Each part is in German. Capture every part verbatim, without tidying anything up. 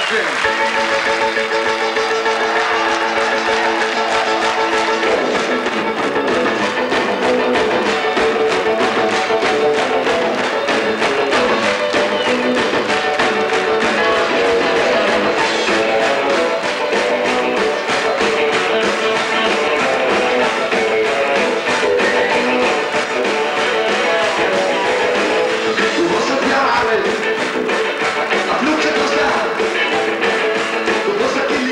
A luce costare, tu possa che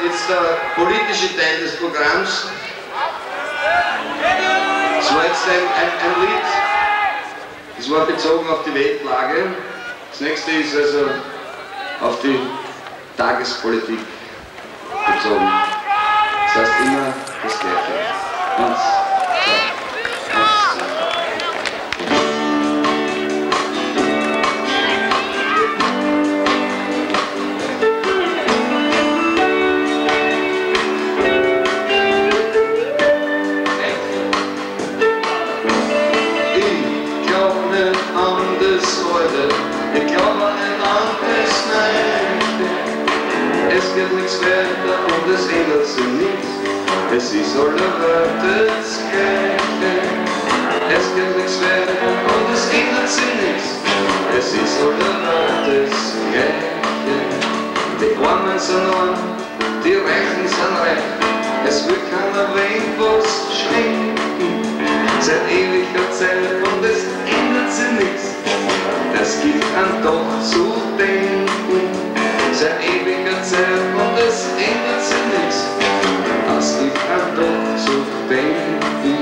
jetzt der politische Teil des Programms. Das war jetzt ein, ein, ein Lied, das war bezogen auf die Weltlage. Das nächste ist also auf die Tagespolitik bezogen. Das heißt immer das Gleiche. Eins, zwei, eins, zwei. Ich glaube nicht an das Nein. Es geht nichts weiter und es ändert sich nichts. Es ist aller Welt das Gleiche. Es geht nichts weiter und es ändert sich nichts. Es ist aller Welt das Gleiche. Die Armen sind arm, die Reichen sind reich. Es will keiner wen was schenken. Seit ewiger Zeit und es ändert sich nichts. Es gibt an doch zu denken, seit ewiger Zeit und es ändert sich nichts. Es gibt an doch zu denken.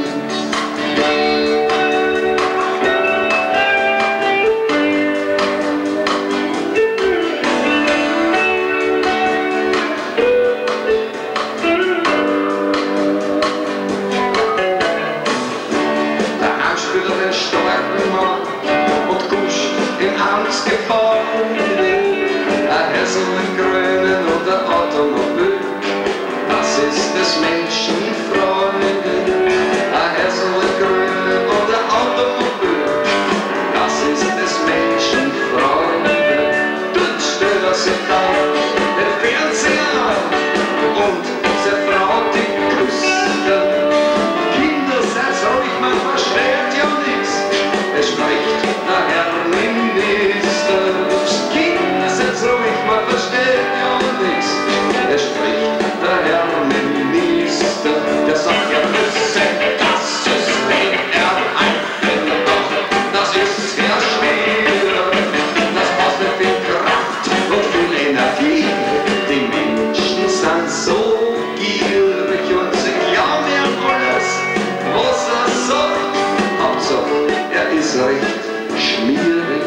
Der Anspieler den starken Mann und kuscht im Amtsgebäude, ein Häusl mit Grünen und ein Automobil. Das ist des Menschen Freude, ein Häusl mit Grünen und ein Automobil. Das ist des Menschen Freude. Dort steht er sich auf, den Fernseher und seine Frau die Küste. Kinder, seid ruhig, man versteht ja nichts. Es spricht der Herr Minister. Kinder, seid ruhig, man versteht ja nichts. Es spricht der Herr Minister. Der sagt ja, müssen das System erhalten. Doch das ist sehr schwer. Das kostet viel Kraft und viel Energie. Die Menschen sind so gierig und sie glauben ja alles, was er sagt. Hauptsache, er ist recht schmierig.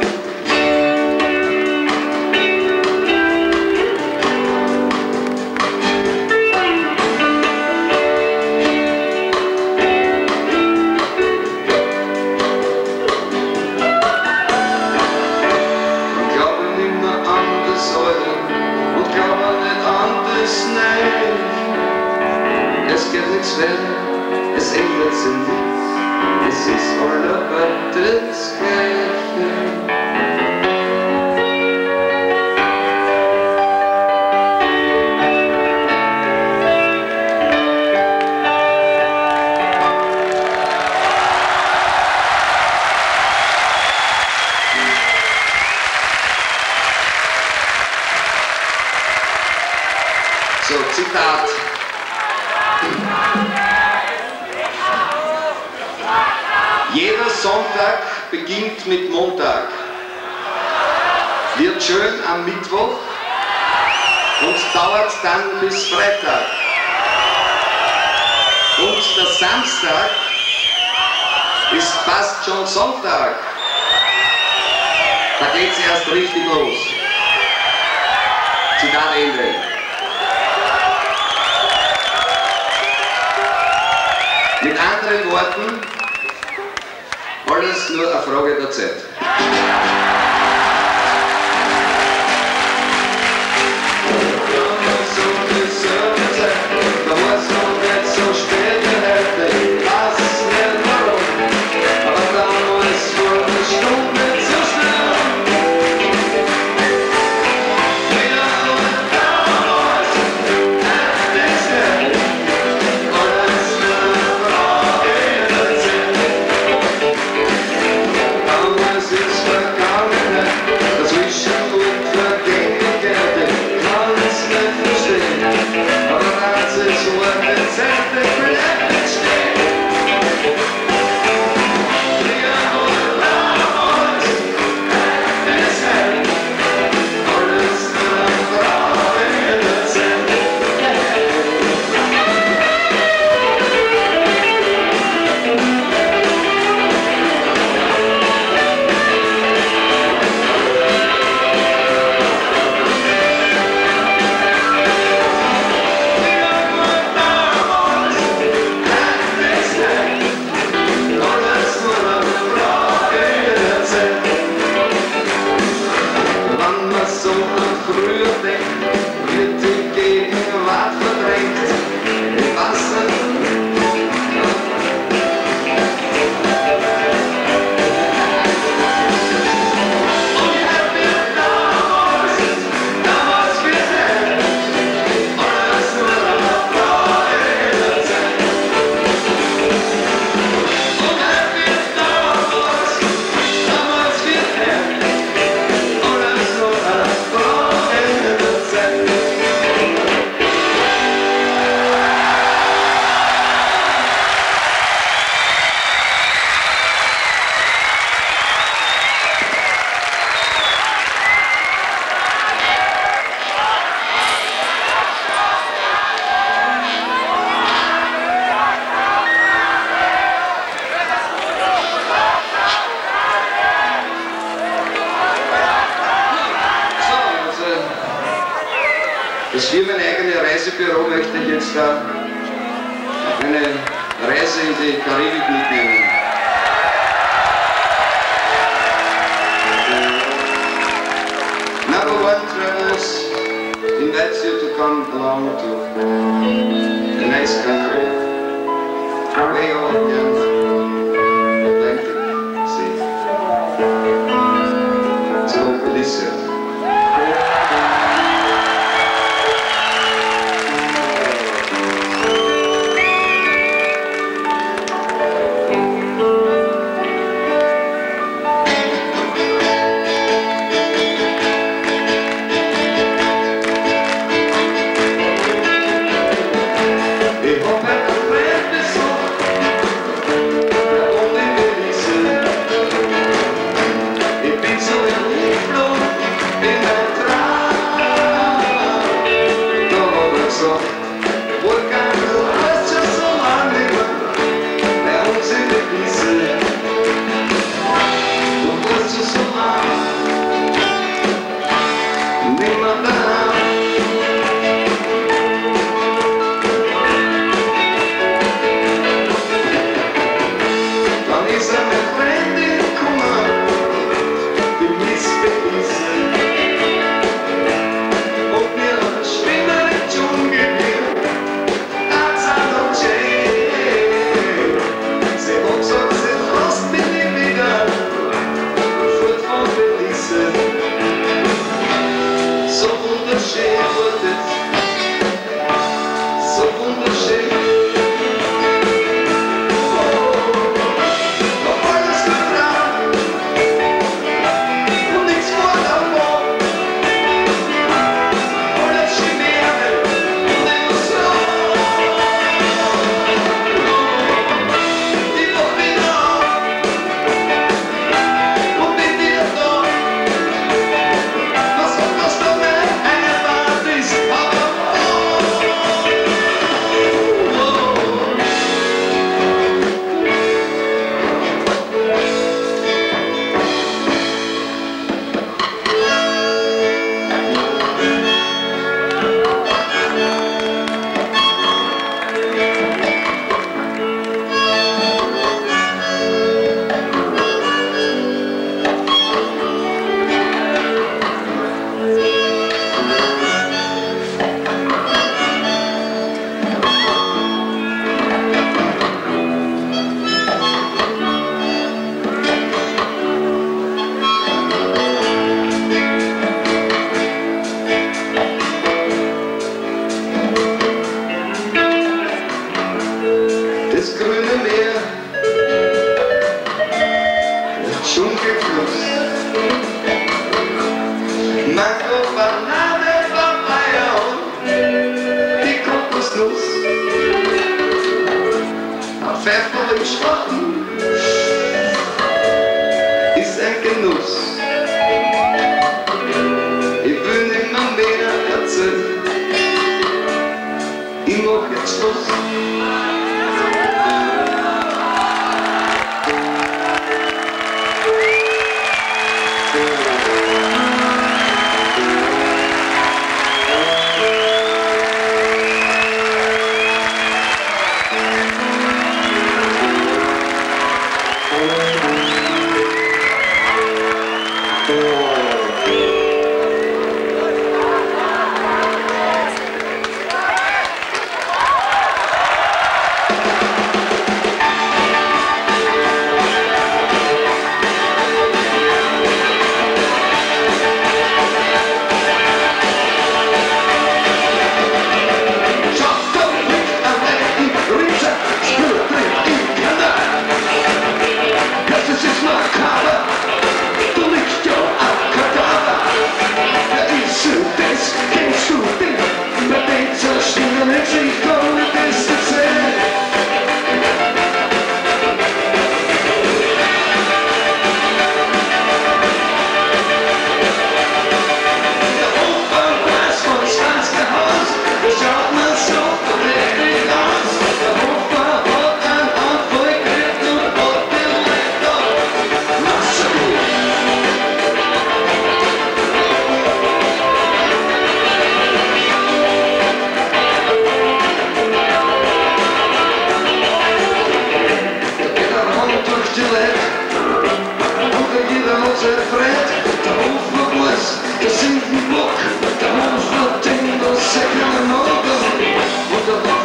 Und glaube nicht mehr an das Alte und glaube nicht an das Nein. Es geht nichts weiter, es ändert sich nichts. Es ist aller Welt das Gleiche. So, Zitat. Jeder Sonntag beginnt mit Montag, wird schön am Mittwoch und dauert dann bis Freitag. Und der Samstag ist fast schon Sonntag. Da geht's erst richtig los. Zitat Ende. Mit anderen Worten, alles nur eine Frage der Zeit. Da war es noch nicht so spät wie heute, ich weiß nicht warum, aber damals war eine Stunde zu schnell. Wieder und damals, ein bisschen, alles nur eine Frage der Zeit. Damals ist vergangen. Show möchte ich jetzt da eine Reise in die Karibik mitnehmen. Number one travels invites you to come along to a nice country, way over beyond the Atlantic Sea. It's called Galicia. Das grüne Meer, der Dschungelfluss, Mango, Banane, Papaya und die Kokosnuss, ein Pfeffer im Schwachen ist ein Genuss. Ich will nimmer mehr erzählen, ich mach jetzt Schluss.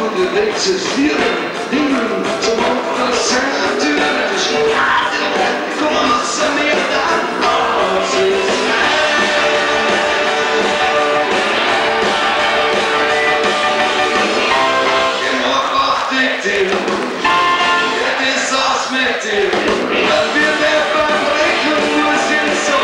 von der Weg zu führen, hin zum Opfer seiner Tür. Komm mal zu mir dann aus. Genau auf dich, dir. Geht es aus mit dir. Dann wird der Verbrechen nur sind so.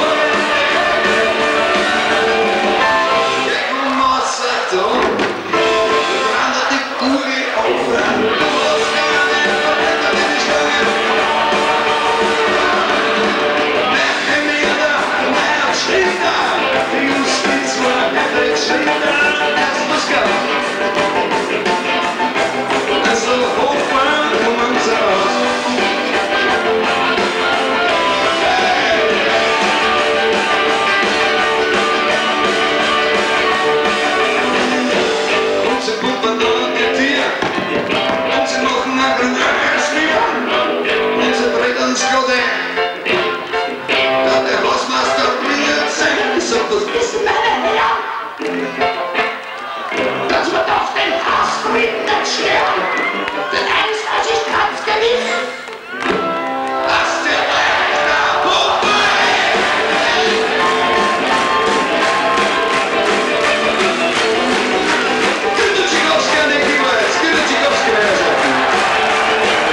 Geh komm aus der Ton. Brandert die Kugel auf. Du hast gar nicht verletzt in die Stange. Merke mir da, mein Schritter. Die Justiz war der Schritter. Das muss gehen. Also hochfahren, kommen Sie raus. Und sie puppen dort die Tier. Und sie machen ein grünes Bier. Und sie treten ins Glode. Da der Hausmeister bringt sein. Ich sag, das wissen meine Herren. Das wird auf den Hausfrieden nicht sterben. Denn eins weiß ich ganz gewiss. Dass der Rechter Puppe Gute Tschikowski, Nikiewicz, gute Tschikowski,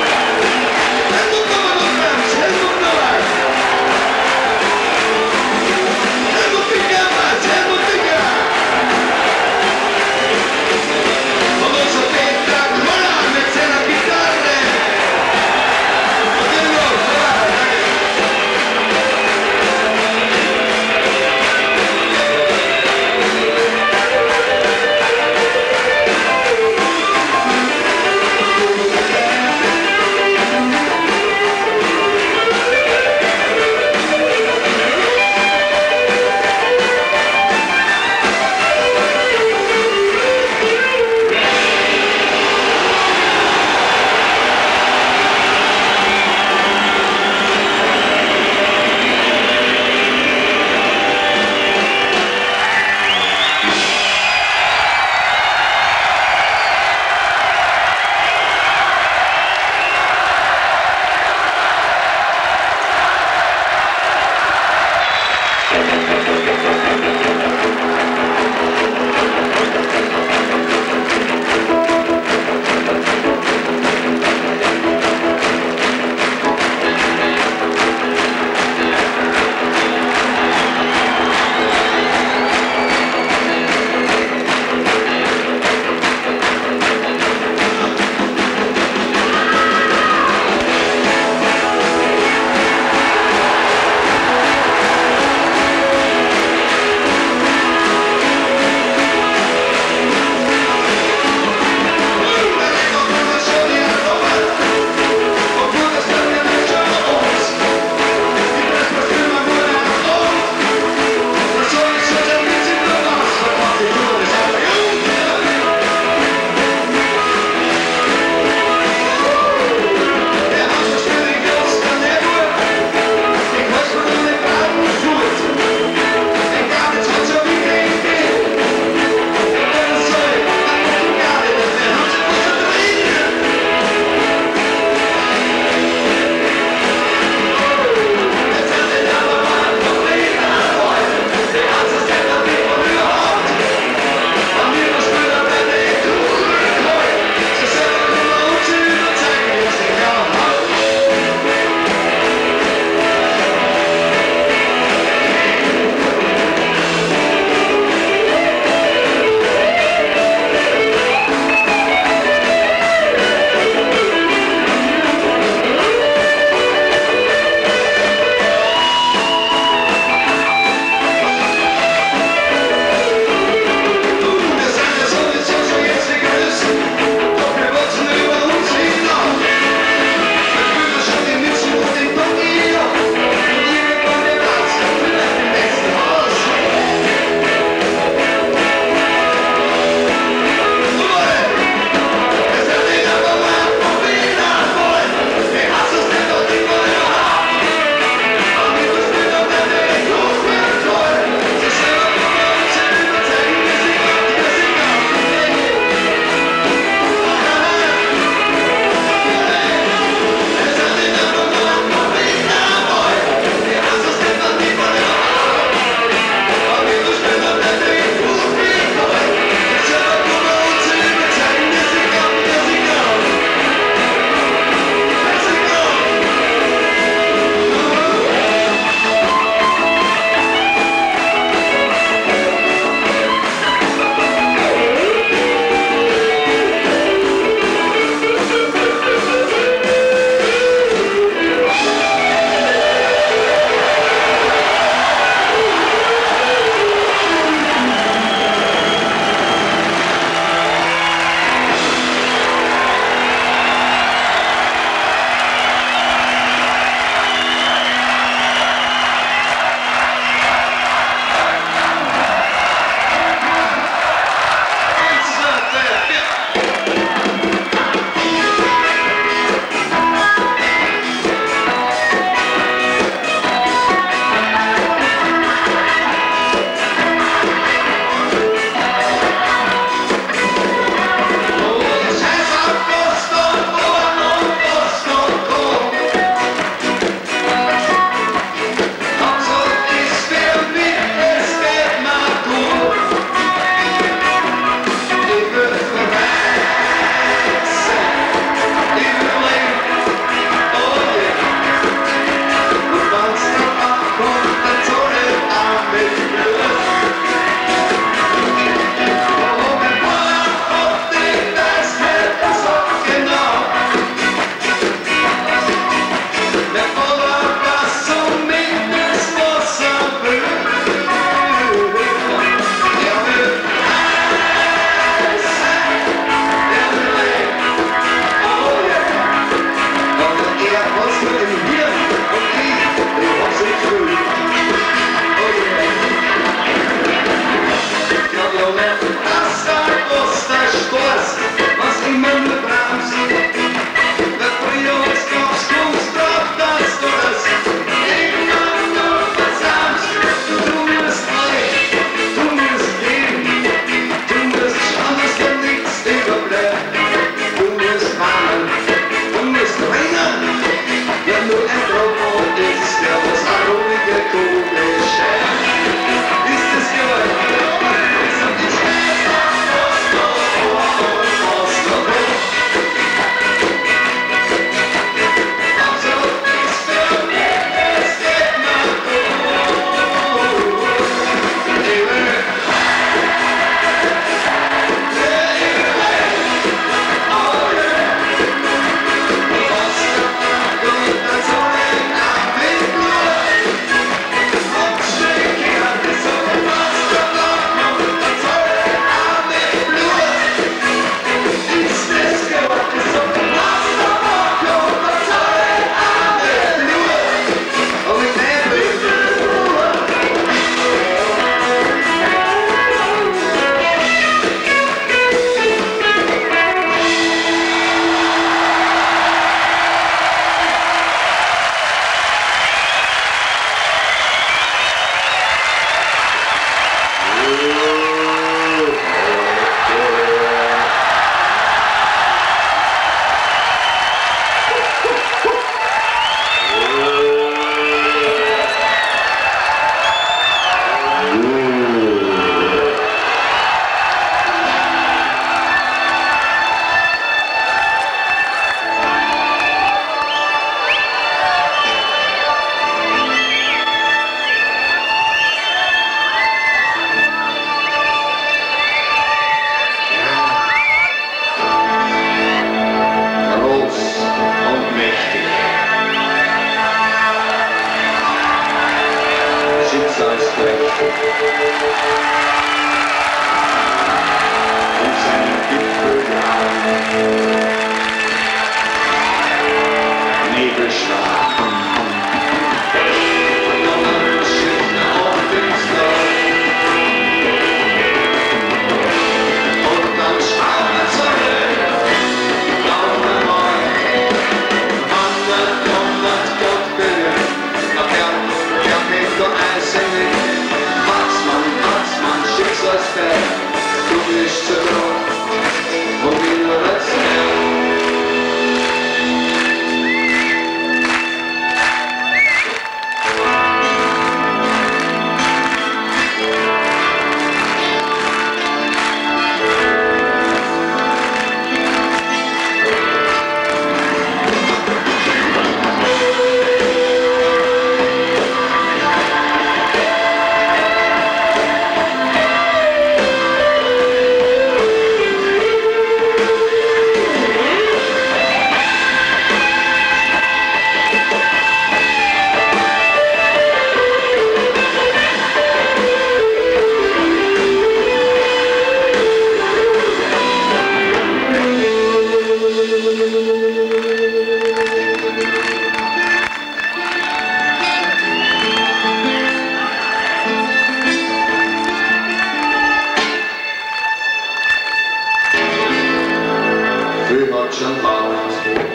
Deutschland baut.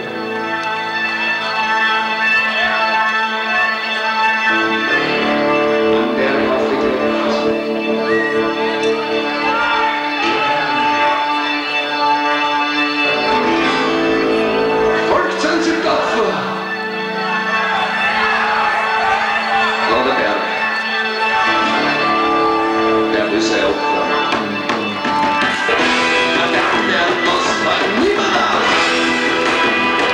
Ein Berg aufgeklebt. Folgt sind sie tapfer. Da der Berg. Der will sein Opfer. Der Berg, der Ost war niemand da.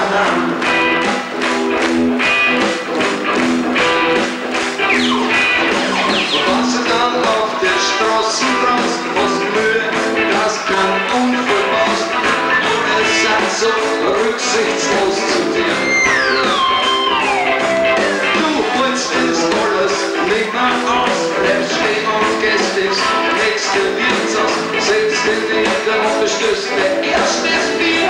daheim. Und was du dann auf der Straße brauchst, hast Mühe, dass kein Unfall passt. Alle sind so rücksichtslos zu dir. Du holst das alles nicht mehr aus, bleibst stehen und gehst ins nächste Wirtshaus, setzt dich nieder und bestößt der erste Bier.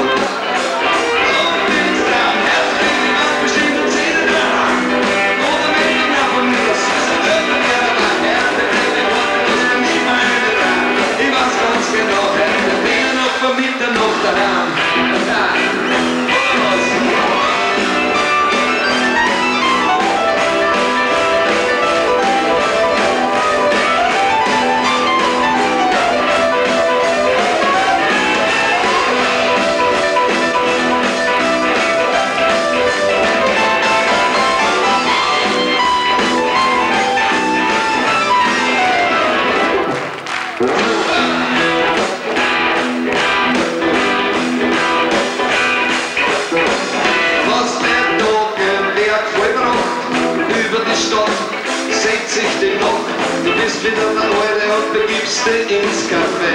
Setzt sich die Nacht, du bist wieder der Alte und begibst dich ins Café.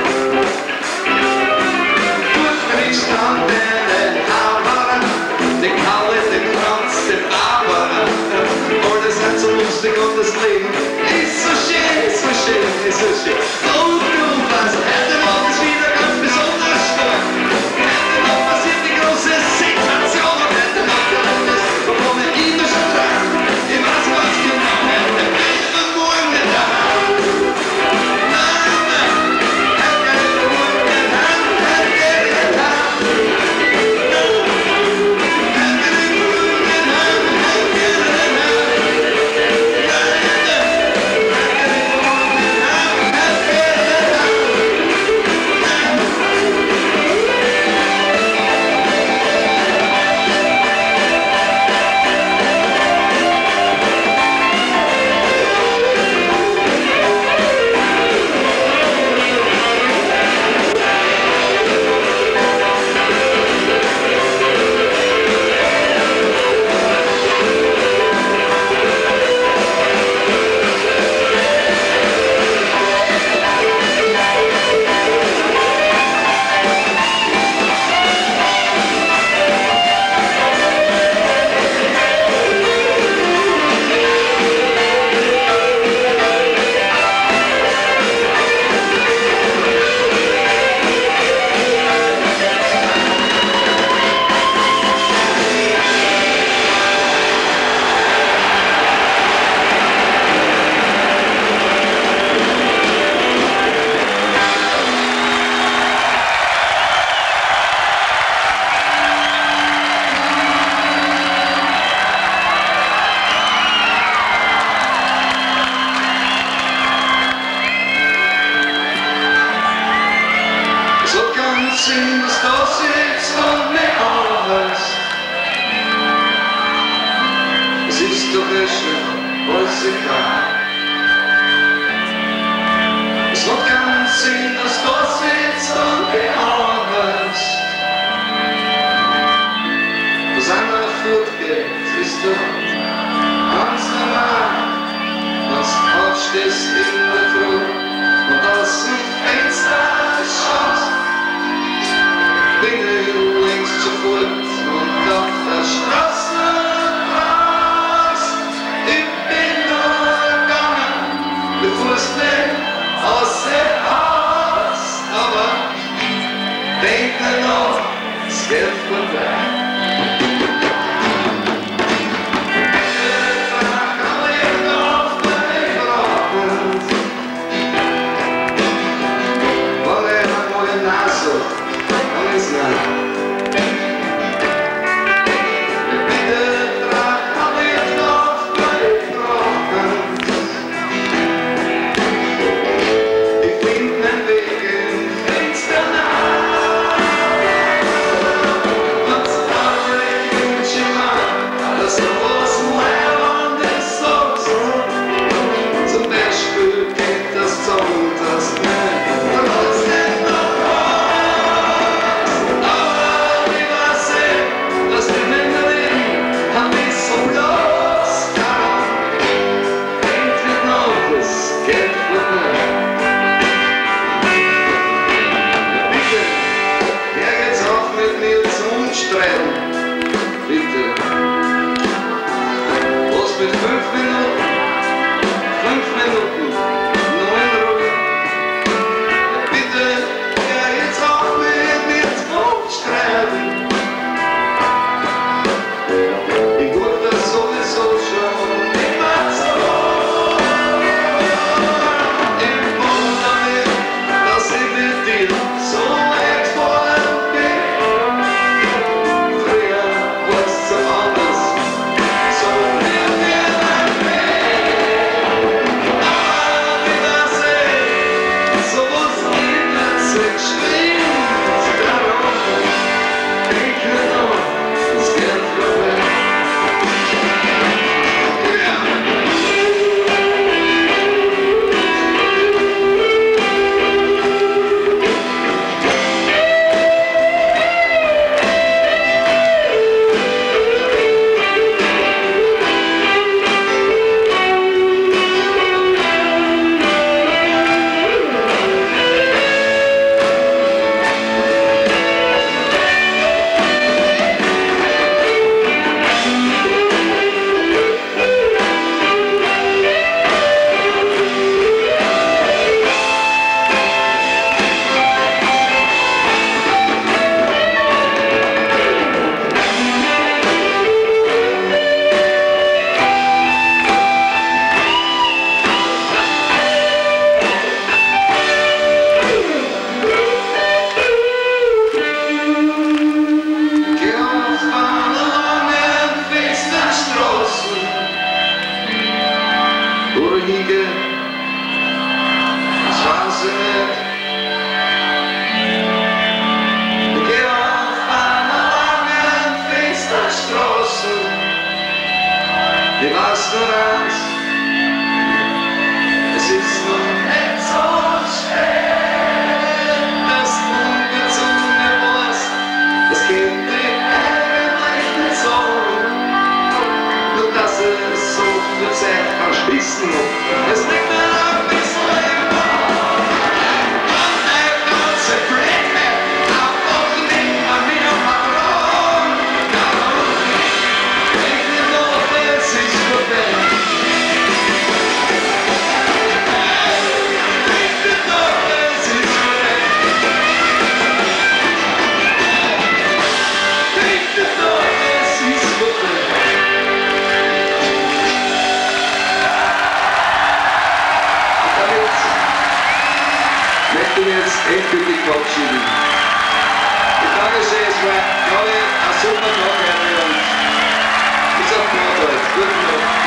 Du kriegst dann deine Haare, den Kalle, den Kranz, den Arbeit. Alles nicht so lustig und das Leben ist so schön, so schön, ist so schön. Und du weißt, heute Nacht ist wieder ganz besonders stark. Heute Nacht passiert die große Sensation und heute Nacht der Landes, wovon ich immer schon träum. Ich weiß ganz genau. Sinds dass jetzt von mir alles. Es ist doch schon alles egal. Es macht keinen Sinn, dass das jetzt von mir alles. Was einmal fortgeht, ist doch ganz normal. Was aufstehst in der Früh und aus dem Fenster schaust. Bin du längst zu Fuß und auf der Straße raus. Ich bin nur gegangen, bevor es nicht aussehen hast. Aber denk dir noch, es geht vorbei. Let's umstreben. Bitte. Was mit fünf Minuten? Fünf Minuten. Nur in Ruhe. Ja, bitte, ja, jetzt auch mit mir umstreben. Ich wollte das sowieso schon immer so. Ich wundere mich, dass ich mit dir so weit vorne bin. Früher war es so anders, so mehr wir ein Weg. Aber wie das ist, so was nicht sich schwingt. Darum denke ich noch, es geht vorbei. Ich weiß nur eins, es ist noch nicht so schwer, dass du mir zu mir warst. Es geht dir eigentlich nicht so, nur dass es so viel Zeit verschwissen muss. Es liegt mir ein bisschen im Bauch, und eine ganze Fläche, einfach nicht an mir verloren. Denk mir noch, es ist vorbei. Denk mir noch, es ist vorbei. Denk mir noch, es ist vorbei. Und damit möchte ich jetzt endgültig verabschieden. Ich danke sehr, es war, glaube ich, ein super Tag, Herr und bis auf Montag. Guten Tag.